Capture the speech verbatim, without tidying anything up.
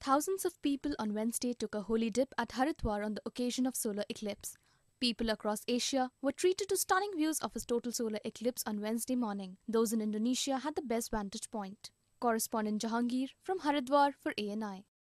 Thousands of people on Wednesday took a holy dip at Haridwar on the occasion of solar eclipse. People across Asia were treated to stunning views of a total solar eclipse on Wednesday morning. Those in Indonesia had the best vantage point. Correspondent Jahangir from Haridwar for A N I.